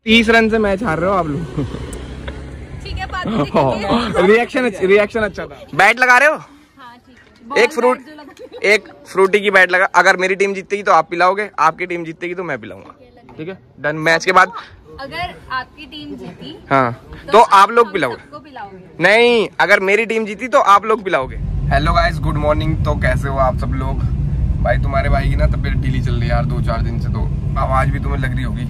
30 run से match हार रहे हो आप लोग। ठीक है, बात रिएक्शन अच्छा था। बैट लगा रहे हो? हाँ, ठीक है। एक फ्रूटी की बैट लगा। अगर मेरी टीम जीतेगी तो आप पिलाओगे, आपकी टीम जीतेगी तो मैं पिलाऊंगा। ठीक है डन। मैच के बाद अगर आपकी टीम जीती हाँ तो आप लोग पिलाओगे। पिलाओगे। नहीं, अगर मेरी टीम जीती तो आप लोग पिलाओगे। Hello guys, good morning. तो कैसे हो आप सब लोग? भाई तुम्हारे भाई की ना तबीयत ढीली चल रही है यार 2-4 दिन से, तो आवाज भी तुम्हें लग रही होगी।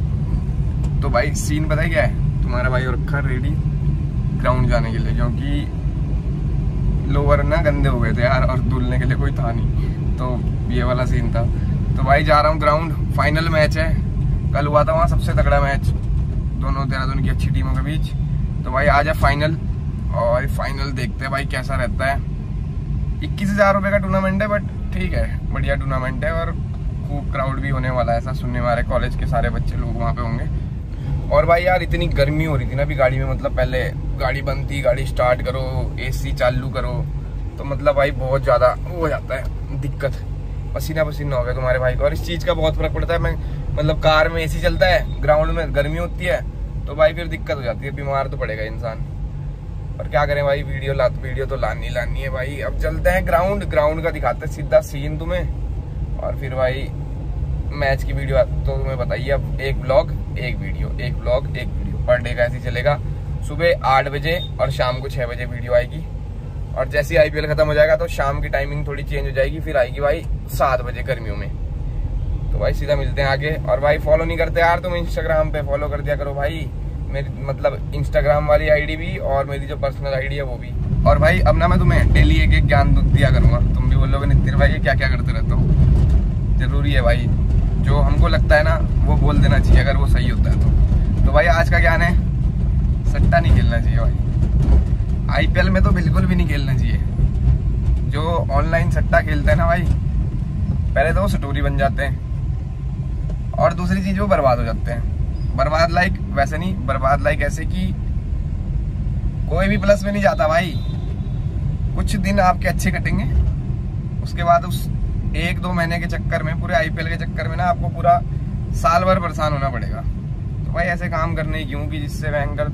तो भाई सीन पता है क्या है, तुम्हारा भाई और रखा रेडी ग्राउंड जाने के लिए, क्योंकि लोअर ना गंदे हो गए थे यार और धुलने के लिए कोई था नहीं, तो ये वाला सीन था। तो भाई जा रहा हूँ ग्राउंड। फाइनल मैच है, कल हुआ था वहाँ सबसे तगड़ा मैच दोनों देहरादून की अच्छी टीमों के बीच। तो भाई आज है फाइनल, और फाइनल देखते हैं भाई कैसा रहता है। 21,000 रुपये का टूर्नामेंट है, बट ठीक है, बढ़िया टूर्नामेंट है और खूब क्राउड भी होने वाला है, ऐसा सुनने में आ रहा है। कॉलेज के सारे बच्चे लोग वहाँ पे होंगे। और भाई यार इतनी गर्मी हो रही थी ना अभी गाड़ी में, मतलब पहले गाड़ी बंद थी, गाड़ी स्टार्ट करो, AC चालू करो, तो मतलब भाई बहुत ज़्यादा हो जाता है दिक्कत। पसीना पसीना हो गया तुम्हारे भाई को, और इस चीज़ का बहुत फर्क पड़ता है। मैं मतलब कार में AC चलता है, ग्राउंड में गर्मी होती है, तो भाई फिर दिक्कत हो जाती है, बीमार तो पड़ेगा इंसान। पर क्या करें भाई, वीडियो तो लानी है भाई। अब चलते हैं ग्राउंड का दिखाते हैं सीधा सीन तुम्हें, और फिर भाई मैच की वीडियो तो तुम्हें बताइए। अब एक व्लॉग एक वीडियो पर डे का ऐसे चलेगा। सुबह 8 बजे और शाम को 6 बजे वीडियो आएगी, और जैसे ही IPL खत्म हो जाएगा तो शाम की टाइमिंग थोड़ी चेंज हो जाएगी, फिर आएगी भाई 7 बजे गर्मियों में। तो भाई सीधा मिलते हैं आगे। और भाई फॉलो नहीं करते यार तुम इंस्टाग्राम पे, फॉलो कर दिया करो भाई, मेरी मतलब इंस्टाग्राम वाली ID भी और मेरी जो पर्सनल ID है वो भी। और भाई अब ना मैं तुम्हें डेली एक ज्ञान दिया करूंगा, तुम भी बोलोगे नितिन भाई क्या क्या करते रहते हो। जरूरी है भाई, जो हमको लगता है ना वो बोल देना चाहिए अगर वो सही होता है तो भाई आज का ज्ञान है, सट्टा नहीं खेलना चाहिए भाई। IPL में तो बिल्कुल भी नहीं खेलना चाहिए। जो ऑनलाइन सट्टा खेलते हैं ना भाई, पहले तो वो स्टोरी बन जाते हैं, और दूसरी चीज वो बर्बाद हो जाते हैं। बर्बाद लाइक वैसे नहीं, बर्बाद लाइक ऐसे कि कोई भी प्लस में नहीं जाता भाई। कुछ दिन आपके अच्छे कटेंगे, उसके बाद उस 1-2 महीने के चक्कर में, पूरे IPL के चक्कर में ना आपको पूरा साल भर परेशान होना पड़ेगा। तो भाई ऐसे काम करने क्यों कि जिससे भयंकर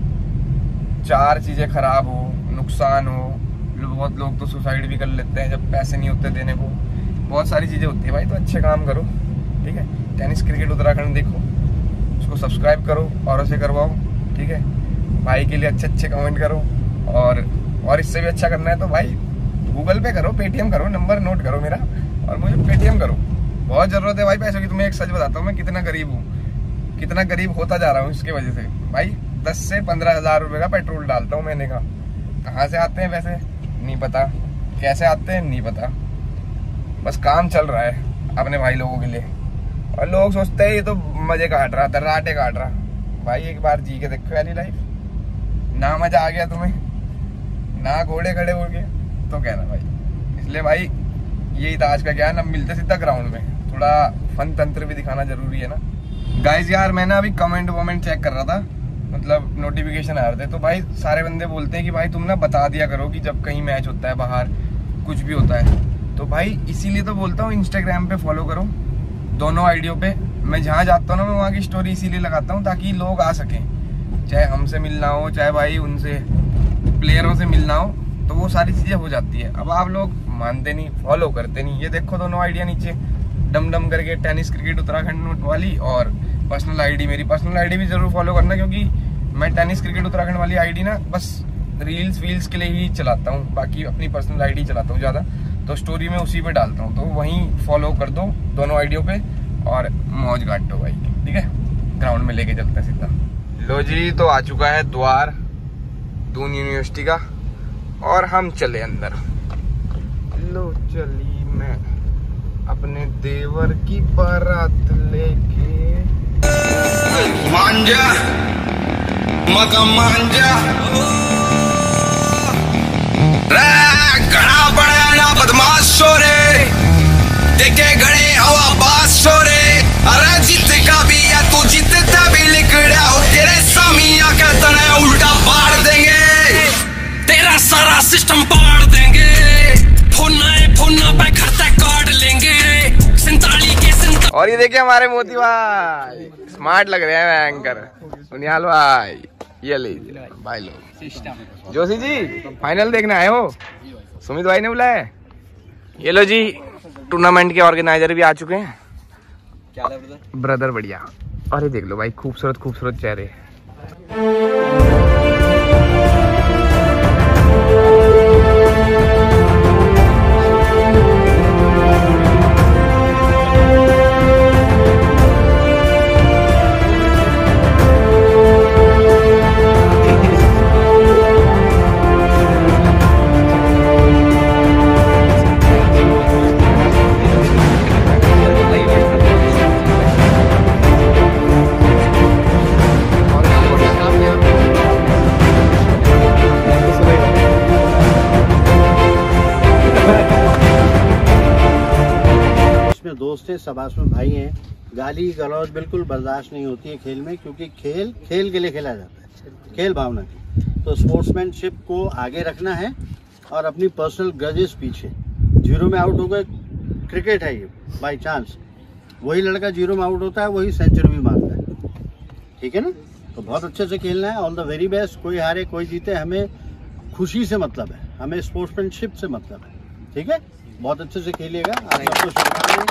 4 चीजें खराब हो, नुकसान हो। बहुत लोग तो सुसाइड भी कर लेते हैं जब पैसे नहीं होते देने को, बहुत सारी चीजें होती है भाई। तो अच्छे काम करो, ठीक है। टेनिस क्रिकेट उत्तराखंड देखो, उसको सब्सक्राइब करो, औरों से करवाओ, ठीक है। भाई के लिए अच्छे कमेंट करो, और इससे भी अच्छा करना है तो भाई गूगल पे करो, पेटीएम करो, नंबर नोट करो मेरा, और मुझे पेटीएम करो। बहुत जरूरत है भाई पैसों की। तुम्हें एक सच बताता हूँ, मैं कितना गरीब हूँ, कितना गरीब होता जा रहा हूँ इसके वजह से भाई। 10 से 15,000 रुपये का पेट्रोल डालता हूँ महीने का। कहाँ से आते हैं पैसे नहीं पता, कैसे आते हैं नहीं पता, बस काम चल रहा है अपने भाई लोगों के लिए। और लोग सोचते हैं ये तो मजे काट रहा, दर्राटे काट रहा। भाई एक बार जी के देखो यानी लाइफ, ना मजा आ गया तुम्हें, ना घोड़े खड़े हो गए तो कहना भाई। इसलिए भाई यही था आज का ज्ञान। अब मिलते सीधा ग्राउंड में, थोड़ा फन तंत्र भी दिखाना जरूरी है ना गाइज। यार मैं ना अभी कमेंट चेक कर रहा था, मतलब नोटिफिकेशन आ रहे थे, तो भाई सारे बंदे बोलते हैं कि भाई तुम ना बता दिया करो कि जब कहीं मैच होता है बाहर, कुछ भी होता है। तो भाई इसीलिए तो बोलता हूँ इंस्टाग्राम पे फॉलो करो, दोनों आइडियो पे। मैं जहाँ जाता हूँ ना मैं वहाँ की स्टोरी इसीलिए लगाता हूँ ताकि लोग आ सकें, चाहे हमसे मिलना हो, चाहे भाई उनसे प्लेयरों से मिलना हो, तो वो सारी चीजें हो जाती है। अब आप लोग मानते नहीं, फॉलो करते नहीं। ये देखो दोनों आइडिया नीचे डम करके, टेनिस क्रिकेट उत्तराखंड वाली और पर्सनल ID मेरी। पर्सनल ID भी जरूर फॉलो करना, क्योंकि मैं टेनिस क्रिकेट उत्तराखंड वाली ID ना बस रील्स के लिए ही चलाता हूँ, बाकी अपनी पर्सनल ID चलाता हूँ ज़्यादा, तो स्टोरी में उसी पे डालता हूँ। तो वहीं फॉलो कर दो दोनों आइडियो पे, और मौज काटो भाई, ठीक है। ग्राउंड में लेके चलते हैं सीधा। लो जी, तो आ चुका है द्वार दून यूनिवर्सिटी का, और हम चले अंदर। लो चली मैं अपने देवर की बारात लेके। मांझा मका मांझा घड़ा बड़ा ना बदमाश छोरे, देखे घड़े हवा बास छोरे। अरे जीत का भी या तू जीतता भी लिखड़ा हो, तेरे सामिया का तना उल्टा पाड़ देंगे, तेरा सारा सिस्टम पाड़ देंगे। फोना पे खर्चा काट लेंगे, 47 के 47। और ये देखिए हमारे मोती भाई। स्मार्ट लग रहे हैं एंकर सुनियाल भाई। ये ले भाई लोग जोशी जी फाइनल देखने आए हो, सुमित भाई ने बुलाया। ये लो जी टूर्नामेंट के ऑर्गेनाइजर भी आ चुके हैं। क्या है ब्रदर? ब्रदर बढ़िया। अरे देख लो भाई खूबसूरत खूबसूरत चेहरे। दोस्त है, सब में भाई हैं। गाली गलौज बिल्कुल बर्दाश्त नहीं होती है खेल में, क्योंकि खेल खेल के लिए खेला जाता है, खेल भावना की। तो स्पोर्ट्समैनशिप को आगे रखना है और अपनी पर्सनल ग्रजेस पीछे। जीरो में आउट हो गए, क्रिकेट है ये, बाई चांस वही लड़का जीरो में आउट होता है, वही सेंचुरी भी मारता है, ठीक है ना। तो बहुत अच्छे से खेलना है, ऑल द वेरी बेस्ट। कोई हारे कोई जीते, हमें खुशी से मतलब है, हमें स्पोर्ट्समैनशिप से मतलब है, ठीक है। बहुत अच्छे से खेलिएगा, आप सबको शुभकामनाएं,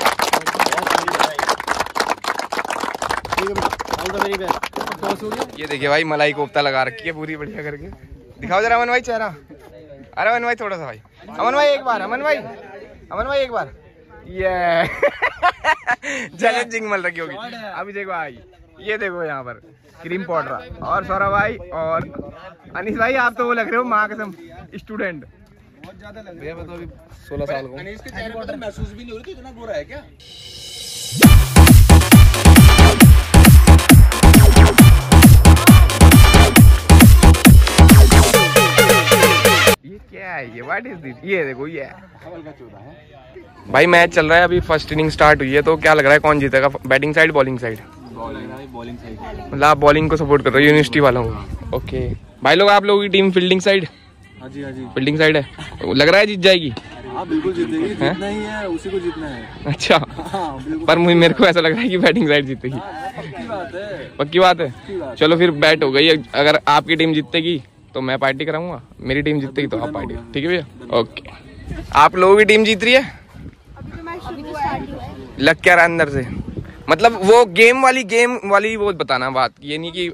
ठीक है, ऑल द वेरी बेस्ट। ये देखिए भाई मलाई कोफ्ता लगा रखी है पूरी बढ़िया करके। दिखाओ जरा अमन भाई चेहरा। अरे अमन भाई थोड़ा सा भाई, अमन भाई एक बार, अमन भाई एक बार। ये चैलेंजिंग मल रखी होगी। अभी देखो भाई, ये देखो यहाँ पर क्रीम पाउडर और सौरभ भाई और अनीस भाई, आप तो वो लग रहे हो माँ कसम स्टूडेंट। बहुत ज्यादा लग रहा है, मैं तो अभी 16 साल का हूं। अनीस के चेहरे पर महसूस भी नहीं हो रही थी, इतना गोरा है क्या? ये क्या है, ये व्हाट इज दिस? ये देखो ये भाई मैच चल रहा है, अभी फर्स्ट इनिंग स्टार्ट हुई है। तो क्या लग रहा है कौन जीतेगा, batting side bowling side? Bowling side. मतलब आप बॉलिंग को सपोर्ट कर रहे हो, यूनिवर्सिटी वाला हूँ। ओके भाई लोग, आप लोगों की टीम फील्डिंग साइड? हाँ जी, हाँ जी, फील्डिंग साइड है। लग रहा है जीत जाएगी? हाँ बिल्कुल जीतेगी, जीतना ही है, उसी को जीतना है। अच्छा पर मेरे को ऐसा लग रहा है कि बैटिंग साइड जीतेगी। पक्की बात है, पक्की बात है। चलो फिर बैट हो गई, अगर आपकी टीम जीतेगी तो मैं पार्टी कराऊंगा, मेरी टीम जीतेगी तो आप पार्टी, ठीक है भैया? ओके। आप लोगों की टीम जीत रही है? लग क्या रहा अंदर से, मतलब वो गेम वाली वो बताना बात, ये नहीं कि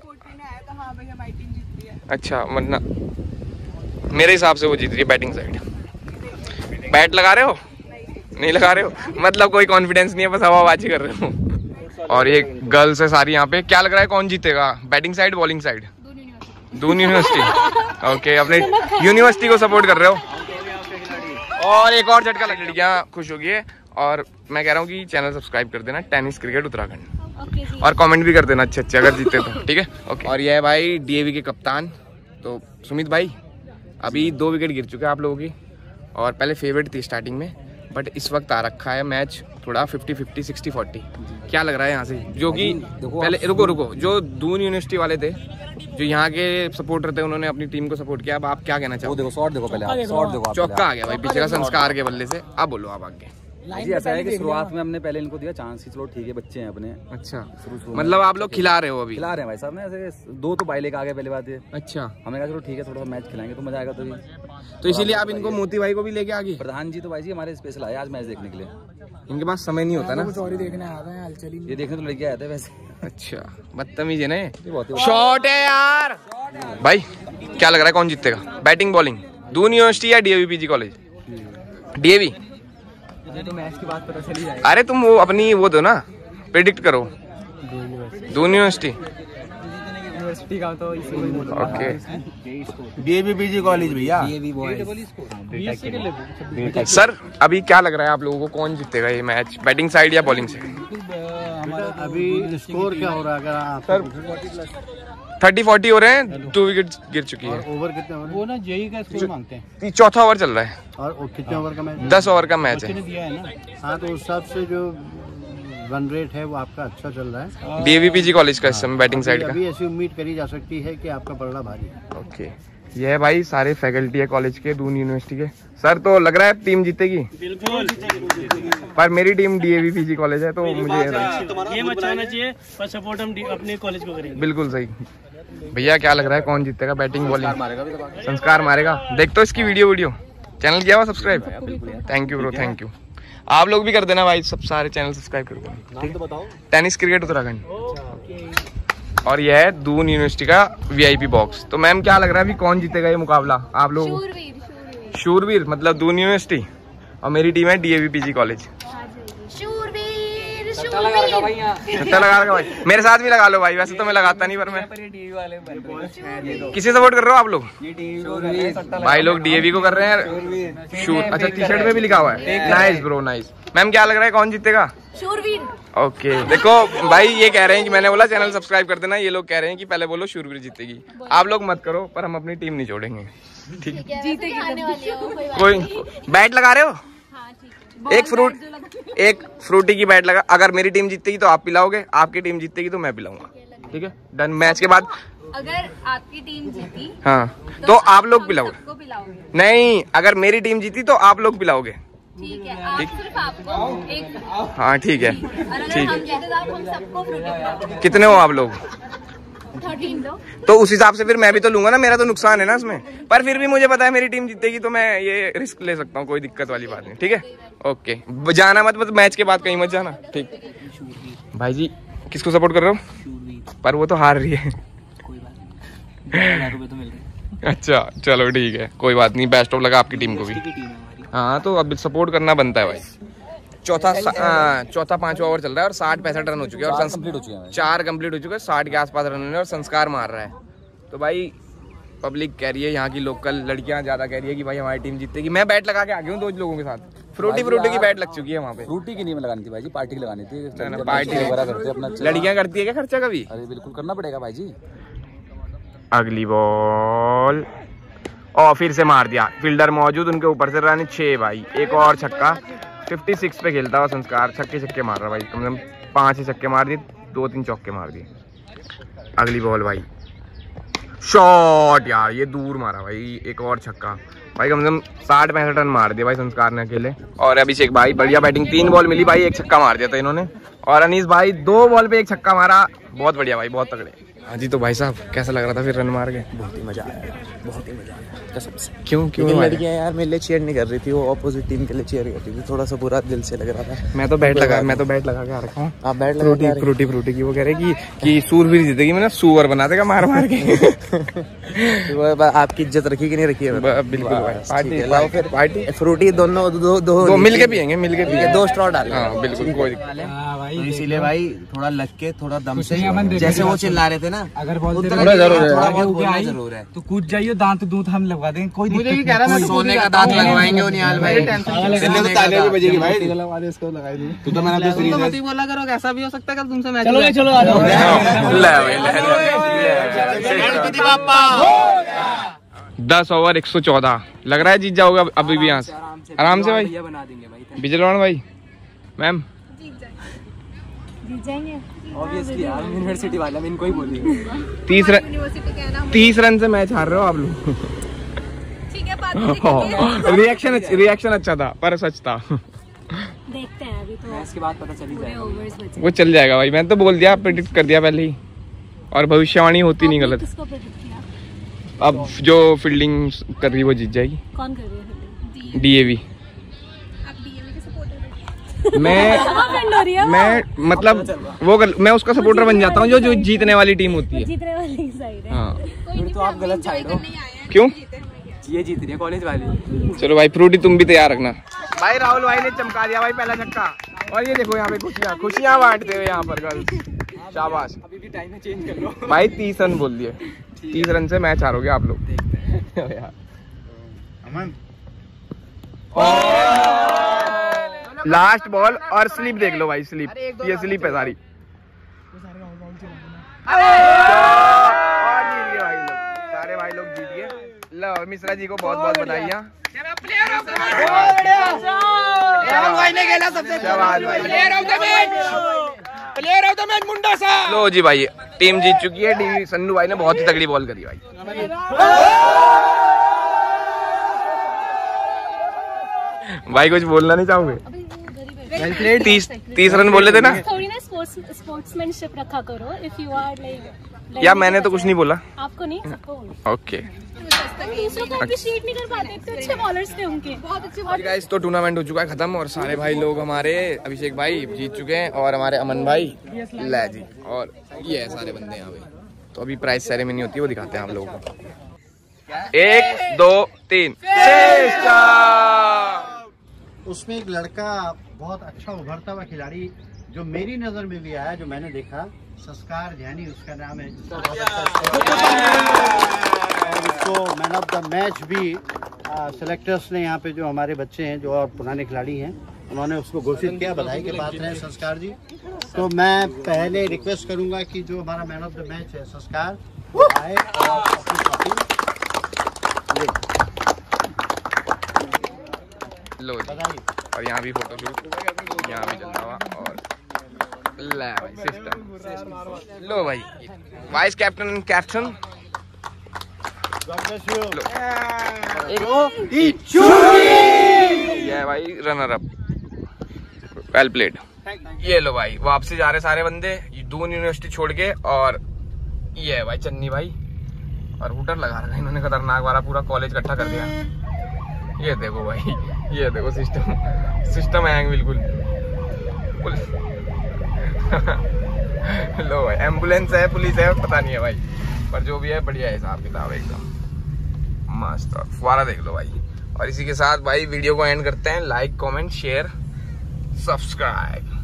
अच्छा, वरना मेरे हिसाब से वो जीत रही है बैटिंग साइड। बैट लगा रहे हो? नहीं लगा रहे हो, मतलब कोई कॉन्फिडेंस नहीं है, बस हवाबाजी कर रहे हो। और ये गर्ल्स है सारी यहाँ पे। क्या लग रहा है कौन जीतेगा, batting side bowling side? Doon university. Okay, अपने यूनिवर्सिटी को सपोर्ट कर रहे हो। और एक और झटका लग, लड़कियाँ खुश होगी है। और मैं कह रहा हूँ कि चैनल सब्सक्राइब कर देना, टेनिस क्रिकेट उत्तराखंड, और कमेंट भी कर देना अच्छे अगर जीते तो, ठीक है? ओके। और ये है भाई डीएवी के कप्तान तो सुमित भाई। अभी 2 विकेट गिर चुके हैं आप लोगों की, और पहले फेवरेट थी स्टार्टिंग में, बट इस वक्त आ रखा है मैच थोड़ा 50-50, 60-40। क्या लग रहा है यहाँ से, जो कि पहले रुको जो दून यूनिवर्सिटी वाले थे, जो यहाँ के सपोर्टर थे, उन्होंने अपनी टीम को सपोर्ट किया। अब आप क्या कहना चाहोगे? देखो शॉट देखो पहले, शॉट देखो, चौका आ गया भाई पीछे का संस्कार के बल्ले से। अब बोलो आप आगे। जी ऐसा है कि शुरुआत में हमने पहले इनको दिया चांस कि चलो ठीक है बच्चे हैं अपने। अच्छा, मतलब आप लोग खिला रहे हो अभी? खिला रहे हैं भाई साहब, ने ऐसे 2 तो बाई लेके आ गए पहली बात है। अच्छा, हमने कहा चलो ठीक है, थोड़ा सा मैच खिलाएंगे तो मजा आएगा। तो इसीलिए आप इनको मोती भाई को भी लेके आ गए? प्रधान जी तो भाई जी हमारे स्पेशल आए आज मैच देखने के लिए। इनके पास समय नहीं होता ना, ये देखने तो लड़के आए थे वैसे। अच्छा, बदतमीज है ना। शॉट है यार भाई। क्या लग रहा है कौन जीतेगा, बैटिंग बॉलिंग, दून यूनिवर्सिटी या डीएवी कॉलेज? डीएवी तो मैच की बात पता चली जाएगी। अरे तुम वो अपनी वो दो ना, प्रेडिक्ट करो। दून यूनिवर्सिटी का तो ओके। डीएवी कॉलेज भैया। सर अभी क्या लग रहा है आप लोगों को कौन जीतेगा ये मैच, बैटिंग साइड या बॉलिंग साइड? अभी स्कोर क्या हो रहा है सर? 30-40 हो रहे हैं, 2 विकेट गिर चुकी है। ओवर कितने हो रहे हैं? वो ना जेई का स्कोर मांगते हैं। चौथा ओवर चल रहा है। और कितने ओवर का मैच? 10 ओवर का मैच है। हाँ, तो उस हिसाब से जो रन रेट है वो आपका अच्छा चल रहा है। डीएवीपीजी कॉलेज का इस समय बैटिंग साइड का। अभी ऐसी उम्मीद करी जा सकती है कि आपका पलड़ा भारी है। ओके, ये है भाई सारे फैकल्टी है कॉलेज के, दून यूनिवर्सिटी के। सर तो लग रहा है टीम जीतेगी? बिल्कुल, पर मेरी टीम डीएवी पीजी कॉलेज है तो मुझे गेम अच्छा होना चाहिए, पर सपोर्ट हम अपने कॉलेज को करेंगे। बिल्कुल सही। भैया क्या लग रहा है कौन जीतेगा? Batting bowling? संस्कार मारेगा। देख तो इसकी वीडियो चैनल किया हुआ subscribe? Thank you bro, thank you. आप लोग भी कर देना भाई, सब सारे चैनल सब्सक्राइब कर देना, ठीक है? Tennis cricket Uttarakhand. और यह है दून यूनिवर्सिटी का वीआईपी बॉक्स। तो मैम क्या लग रहा है अभी कौन जीतेगा ये मुकाबला आप लोग? शूरवीर मतलब दून यूनिवर्सिटी, और मेरी टीम है डीएवी पीजी कॉलेज। सट्टा लगा रखा भाई, मेरे साथ भी लगा लो भाई। वैसे तो मैं लगाता नहीं, पर मैं किसे सपोर्ट कर रहे हो आप लोग? भाई लोग डीएवी को कर रहे हैं। शूर, अच्छा टी शर्ट में भी लिखा हुआ है। Nice bro, nice. मैम क्या लग रहा है कौन जीतेगा? शूरवीर। ओके देखो भाई, ये कह रहे हैं कि मैंने बोला चैनल सब्सक्राइब कर देना, ये लोग कह रहे हैं कि पहले बोलो शूरवीर जीतेगी। आप लोग मत करो, पर हम अपनी टीम नहीं छोड़ेंगे, ठीक है? जीतेगी। कोई बैट लगा रहे हो? एक फ्रूटी की बैट लगा। अगर मेरी टीम जीतेगी तो आप पिलाओगे, आपकी टीम जीतेगी तो मैं पिलाऊंगा, ठीक है? डन। मैच के बाद अगर आपकी टीम जीती हाँ तो आप लोग पिलाओगे। नहीं, अगर मेरी टीम जीती तो आप लोग पिलाओगे, ठीक है? आप सिर्फ आपको एक। हाँ ठीक है, ठीक है। हम सबको फ्रूटी पिलाएंगे। कितने हो आप लोग? 13 लोग। तो उस हिसाब से फिर मैं भी तो लूंगा ना, मेरा तो नुकसान है ना इसमें। पर फिर भी मुझे पता है मेरी टीम जीतेगी तो मैं ये रिस्क ले सकता हूँ, कोई दिक्कत वाली बात नहीं, ठीक है? ओके, जाना मत मैच के बाद कहीं मत जाना, ठीक? भाई जी किसको सपोर्ट कर रहे हो? पर वो तो हार रही है। अच्छा चलो ठीक है, कोई बात नहीं। बेस्ट ऑफ लगा आपकी टीम को भी। हाँ तो अब सपोर्ट करना बनता है भाई। चौथा 5वां ओवर चल रहा है और 60-65 रन हो चुके हैं और 4 कंप्लीट हो चुके हैं। 60 के आसपास रन होने और संस्कार मार रहा है। तो भाई पब्लिक कह रही है, यहाँ की लोकल लड़कियां ज्यादा कह रही है कि भाई हमारी टीम जीतेगी। मैं बैट लगा के आ गया हूँ 2 लोगों के साथ। फ्रूटी की बैट लग चुकी है वहाँ पे। फ्रूटी की नहीं लगानी थी भाई जी, पार्टी की लगानी थी। पार्टी वगैरह करते अपना। लड़कियां करती है क्या खर्चा कभी? अरे बिल्कुल करना पड़ेगा भाई जी। अगली बॉल और फिर से मार दिया। फील्डर मौजूद, उनके ऊपर से रन 6 भाई। एक और छक्का। 56 पे खेलता हुआ संस्कार छक्के मार रहा भाई। कम से कम 5 छक्के मार दिए, 2-3 चौके मार दिए। अगली बॉल भाई, शॉट यार, ये दूर मारा भाई। एक और छक्का भाई। कम से कम 60-65 रन मार दिए भाई संस्कार ने अकेले। और अभिषेक भाई बढ़िया बैटिंग, 3 बॉल मिली भाई, 1 छक्का मार दिया था इन्होंने। और अनीस भाई 2 बॉल पे 1 छक्का मारा। बहुत बढ़िया भाई, बहुत तगड़े। हाँ जी, तो भाई साहब कैसा लग रहा था फिर रन मार के? बहुत ही मजा आया, बहुत ही मजा आया कसम से। क्यों लड़कियां यार मेरे लिए चीयर नहीं कर रही थी, वो ऑपोजिट टीम के लिए चीयर कर रही थी। थोड़ा सा बुरा दिल से लग रहा था। मैं तो बैट लगा के आ रखा हूँ। आप बैट लगा फ्रूटी की वो कह रहे कि सूरवीर जीतेगी। मैंने सुअर बना देगा मार के। आपकी इज्जत रखी कि नहीं रखी है? बिल्कुल भाई, पार्टी फ्रूटी दोनों दो मिलके पियेंगे, 2 स्ट्रॉ डाल। हाँ बिल्कुल, कोई दिक्कत। इसीलिए भाई थोड़ा लग के थोड़ा दम से, जैसे वो चिल्ला रहे थे ना, अगर जरूर है तो कूद जाइए, दांत दूध हम लगवा देंगे। कोई दिक्कत नहीं, सोने का दांत लगवाएंगे उनियाल भाई। तू तो मैंने तो मत ही बोला करो, ऐसा भी हो सकता है तुमसे मैच। चलो 10 ओवर 114। लग रहा है जीत जाओगे अभी भी यहाँ से आराम से भाई। बना देंगे भाई। बिजलवान भाई, मैम जीत जाएंगे ऑब्वियसली यार, यूनिवर्सिटी वाला मैं इनको ही बोलेंगे। 30 रन से मैच हार रहे हो आप लोग। ठीक है, बात रिएक्शन अच्छा था, पर सच था। देखते हैं अभी तो मैच के बाद पता चल जाएगा। वो चल जाएगा भाई, मैंने तो बोल दिया, प्रेडिक्ट कर दिया पहले ही। और भविष्यवाणी होती नहीं गलत। किसको प्रेडिक्ट किया? अब जो फील्डिंग कर रही है वो जीत जाएगी। कौन कर रही है? डीएवी। आप डीएवी के सपोर्टर? मैं मतलब मैं उसका सपोर्टर बन जाता हूँ जो जीतने वाली टीम होती है। जीतने वाली साइड है। हाँ फिर तो आप गलत साइड हो। क्यों? ये जीत रही है कॉलेज वाली। चलो भाई, फ्रूटी तुम भी तैयार रखना भाई। राहुल भाई ने चमका दिया भाई पहला छक्का। और ये देखो यहाँ पे खुशियाँ बांटते हुए यहाँ पर गर्ल्स। शाबाश। अभी भी टाइम में चेंज कर लो भाई। 30 रन बोल दिए, 30 रन से मैच हारोगे आप लोग। लास्ट बॉल और स्लिप देख लो भाई, स्लिप, ये स्लिप है सारी। और जीत गए भाई लोग, सारे भाई लोग जीत गए। लो मिश्रा जी को बहुत बहुत बधाइयाँ। लो जी भाई, टीम जीत चुकी है। डी सन्नू भाई ने बहुत ही तगड़ी बॉल करी भाई। भाई कुछ बोलना नहीं चाहोगे? 30 रन बोले थे ना। थोड़ी ना स्पोर्ट्समैनशिप रखा करो। इफ यू आर लाइक या मैंने तो कुछ नहीं बोला। आपको नहीं, सबको बोलो। ओके दूसरों को अप्रिशिएट नहीं कर पाते, इतने अच्छे बॉलर्स थे उनके, बहुत अच्छे बॉलर। गाइस तो टूर्नामेंट हो चुका है खत्म और सारे भाई लोग हमारे अभिषेक भाई जीत चुके हैं और हमारे अमन भाई लै जी और ये है सारे बंदे यहाँ पे। तो अभी प्राइज सेरेमनी होती है वो दिखाते हैं आप लोगों को। 1 2 3 उसमें एक लड़का बहुत अच्छा उभरता हुआ खिलाड़ी जो मेरी नजर में भी आया, जो मैंने देखा, संस्कार जैनी उसका नाम है, और उसको मैन ऑफ द मैच भी सेलेक्टर्स ने यहाँ पे जो हमारे बच्चे हैं जो और पुराने खिलाड़ी हैं उन्होंने उसको घोषित किया। बधाई के पात्र हैं संस्कार जी। तो मैं पहले रिक्वेस्ट करूंगा कि जो हमारा मैन ऑफ द मैच है संस्कार आए और अपनी ट्रॉफी ले। लो जी। और यहाँ भी फोटो शूट यहाँ भी चल रहा हुआ और ले भाई सिस्टम। लो भाई वाइस कैप्टन कैप्टन ये भाई रनर अप। Well played. ये लो भाई वापसी जा रहे सारे बंदे दून यूनिवर्सिटी छोड़ के। और ये है भाई चन्नी भाई और हुटर लगा रखा इन्होंने खतरनाक वाला, पूरा कॉलेज इकट्ठा कर दिया। ये देखो भाई, ये देखो सिस्टम हैंग बिल्कुल। लो भाई एम्बुलेंस है, पुलिस है, पता नहीं है भाई, पर जो भी है बढ़िया है हिसाब किताब एकदम मस्त। और फुवारा देख लो भाई। और इसी के साथ भाई वीडियो को एंड करते हैं। Like comment share subscribe.